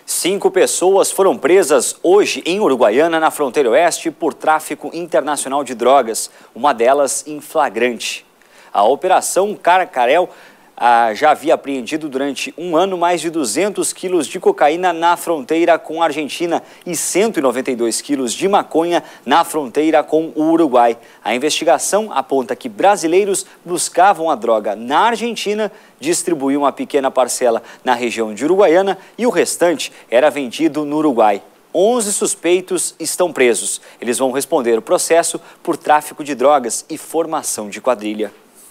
5 pessoas foram presas hoje em Uruguaiana, na fronteira oeste, por tráfico internacional de drogas, uma delas em flagrante. A Operação Caracarel já havia apreendido durante um ano mais de 200 quilos de cocaína na fronteira com a Argentina e 192 quilos de maconha na fronteira com o Uruguai. A investigação aponta que brasileiros buscavam a droga na Argentina, distribuíam uma pequena parcela na região de Uruguaiana e o restante era vendido no Uruguai. 11 suspeitos estão presos. Eles vão responder o processo por tráfico de drogas e formação de quadrilha.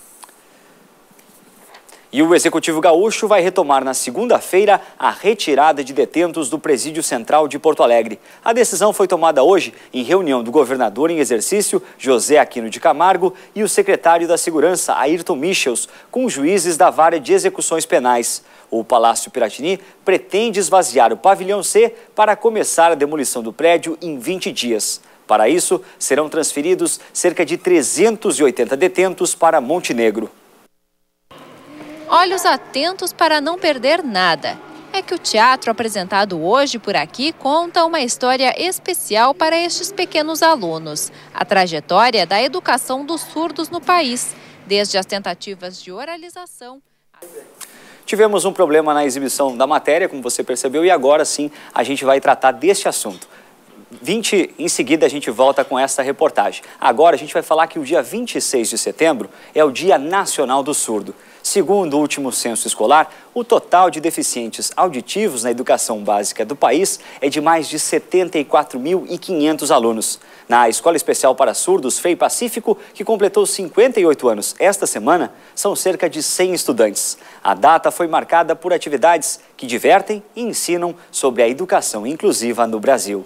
E o Executivo Gaúcho vai retomar na segunda-feira a retirada de detentos do Presídio Central de Porto Alegre. A decisão foi tomada hoje em reunião do governador em exercício, José Aquino de Camargo, e o secretário da Segurança, Ayrton Michels, com os juízes da Vara de Execuções Penais. O Palácio Piratini pretende esvaziar o pavilhão C para começar a demolição do prédio em 20 dias. Para isso, serão transferidos cerca de 380 detentos para Montenegro. Olhos atentos para não perder nada. É que o teatro apresentado hoje por aqui conta uma história especial para estes pequenos alunos. A trajetória da educação dos surdos no país, desde as tentativas de oralização. Tivemos um problema na exibição da matéria, como você percebeu, e agora sim a gente vai tratar deste assunto. Em seguida a gente volta com essa reportagem. Agora a gente vai falar que o dia 26 de setembro é o Dia Nacional do Surdo. Segundo o último censo escolar, o total de deficientes auditivos na educação básica do país é de mais de 74.500 alunos. Na Escola Especial para Surdos FEI Pacífico, que completou 58 anos esta semana, são cerca de 100 estudantes. A data foi marcada por atividades que divertem e ensinam sobre a educação inclusiva no Brasil.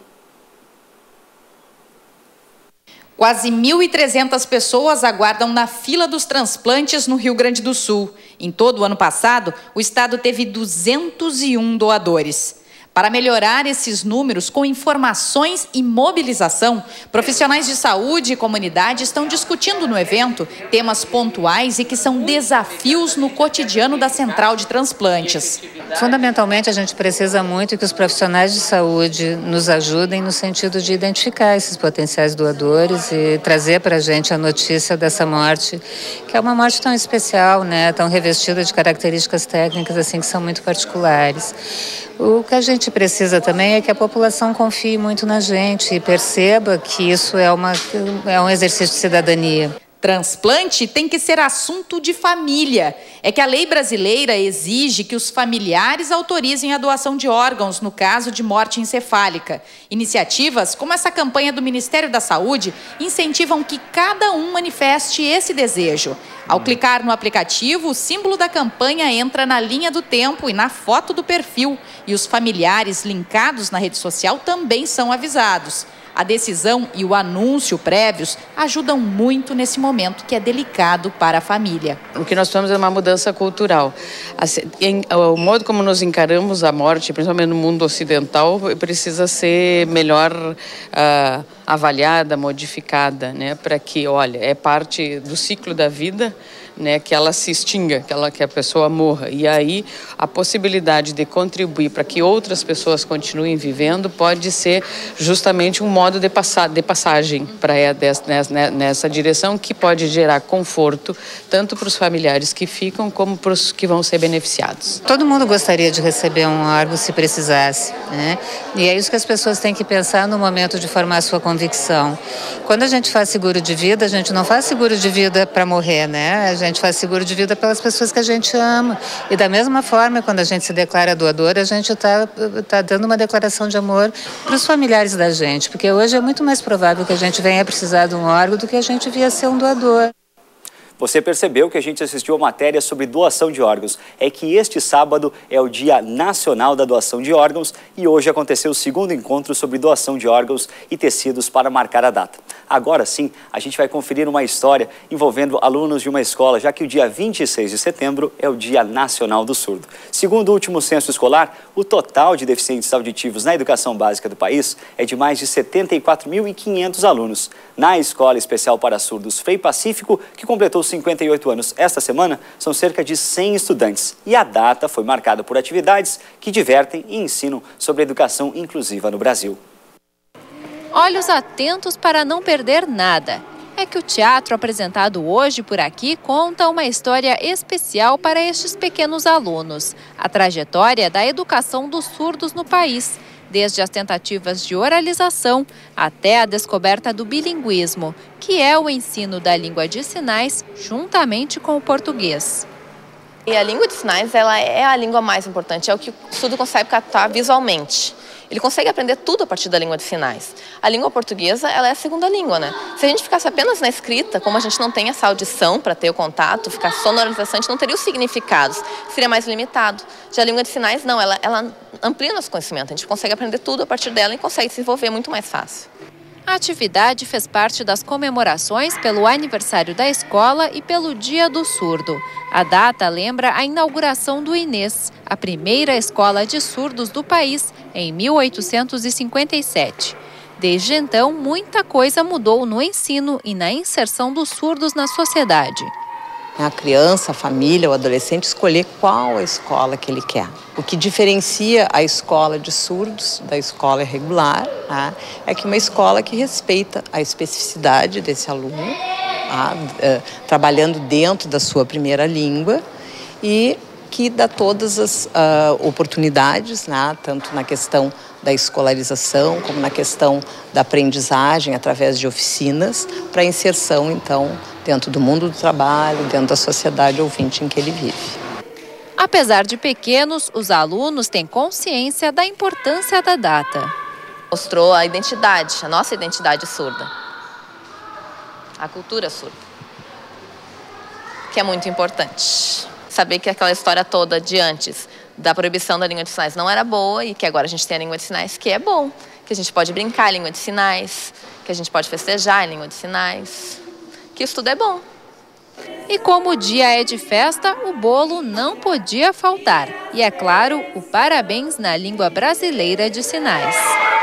Quase 1.300 pessoas aguardam na fila dos transplantes no Rio Grande do Sul. Em todo o ano passado, o estado teve 201 doadores. Para melhorar esses números com informações e mobilização, profissionais de saúde e comunidade estão discutindo no evento temas pontuais e que são desafios no cotidiano da Central de Transplantes. Fundamentalmente, a gente precisa muito que os profissionais de saúde nos ajudem no sentido de identificar esses potenciais doadores e trazer para a gente a notícia dessa morte, que é uma morte tão especial, né? Tão revestida de características técnicas assim que são muito particulares. O que a gente precisa também é que a população confie muito na gente e perceba que isso é um exercício de cidadania. Transplante tem que ser assunto de família. É que a lei brasileira exige que os familiares autorizem a doação de órgãos no caso de morte encefálica. Iniciativas como essa campanha do Ministério da Saúde incentivam que cada um manifeste esse desejo. Ao clicar no aplicativo, o símbolo da campanha entra na linha do tempo e na foto do perfil. E os familiares linkados na rede social também são avisados. A decisão e o anúncio prévios ajudam muito nesse momento que é delicado para a família. O que nós temos é uma mudança cultural. O modo como nós encaramos a morte, principalmente no mundo ocidental, precisa ser melhor avaliada, modificada, né? Para que, olha, é parte do ciclo da vida, né, que ela se extinga, que a pessoa morra. E aí a possibilidade de contribuir para que outras pessoas continuem vivendo pode ser justamente um modo de passagem para nessa direção, que pode gerar conforto tanto para os familiares que ficam como para os que vão ser beneficiados. Todo mundo gostaria de receber um órgão se precisasse, né? E é isso que as pessoas têm que pensar no momento de formar a sua convicção. Quando a gente faz seguro de vida, a gente não faz seguro de vida para morrer, né? A gente faz seguro de vida pelas pessoas que a gente ama. E da mesma forma, quando a gente se declara doador, a gente tá dando uma declaração de amor para os familiares da gente. Porque hoje é muito mais provável que a gente venha precisar de um órgão do que a gente via ser um doador. Você percebeu que a gente assistiu a matéria sobre doação de órgãos. É que este sábado é o Dia Nacional da Doação de Órgãos e hoje aconteceu o segundo encontro sobre doação de órgãos e tecidos para marcar a data. Agora sim, a gente vai conferir uma história envolvendo alunos de uma escola, já que o dia 26 de setembro é o Dia Nacional do Surdo. Segundo o último censo escolar, o total de deficientes auditivos na educação básica do país é de mais de 74.500 alunos. Na Escola Especial para Surdos FEI Pacífico, que completou 58 anos esta semana são cerca de 100 estudantes e a data foi marcada por atividades que divertem e ensinam sobre a educação inclusiva no Brasil. Olhos atentos para não perder nada. É que o teatro apresentado hoje por aqui conta uma história especial para estes pequenos alunos. A trajetória da educação dos surdos no país, desde as tentativas de oralização até a descoberta do bilinguismo, que é o ensino da língua de sinais juntamente com o português. E a língua de sinais, ela é a língua mais importante, é o que o surdo consegue captar visualmente. Ele consegue aprender tudo a partir da língua de sinais. A língua portuguesa, ela é a segunda língua, né? Se a gente ficasse apenas na escrita, como a gente não tem essa audição para ter o contato, ficar só na oralização, a gente não teria os significados, seria mais limitado. Já a língua de sinais, não, ela amplia nosso conhecimento, a gente consegue aprender tudo a partir dela e consegue se desenvolver muito mais fácil. A atividade fez parte das comemorações pelo aniversário da escola e pelo Dia do Surdo. A data lembra a inauguração do Inês, a primeira escola de surdos do país, em 1857. Desde então, muita coisa mudou no ensino e na inserção dos surdos na sociedade. A criança, a família, o adolescente escolher qual a escola que ele quer. O que diferencia a escola de surdos da escola regular, tá, é que uma escola que respeita a especificidade desse aluno, tá, trabalhando dentro da sua primeira língua e que dá todas as oportunidades, né, tanto na questão da escolarização como na questão da aprendizagem através de oficinas para inserção, então, dentro do mundo do trabalho, dentro da sociedade ouvinte em que ele vive. Apesar de pequenos, os alunos têm consciência da importância da data. Mostrou a identidade, a nossa identidade surda, a cultura surda, que é muito importante. Saber que aquela história toda de antes da proibição da língua de sinais não era boa e que agora a gente tem a língua de sinais, que é bom, que a gente pode brincar em língua de sinais, que a gente pode festejar em língua de sinais, que isso tudo é bom. E como o dia é de festa, o bolo não podia faltar. E é claro, o parabéns na língua brasileira de sinais.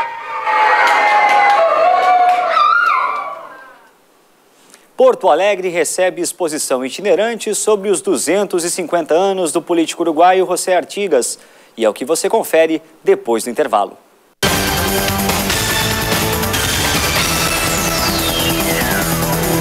Porto Alegre recebe exposição itinerante sobre os 250 anos do político uruguaio José Artigas. E é o que você confere depois do intervalo.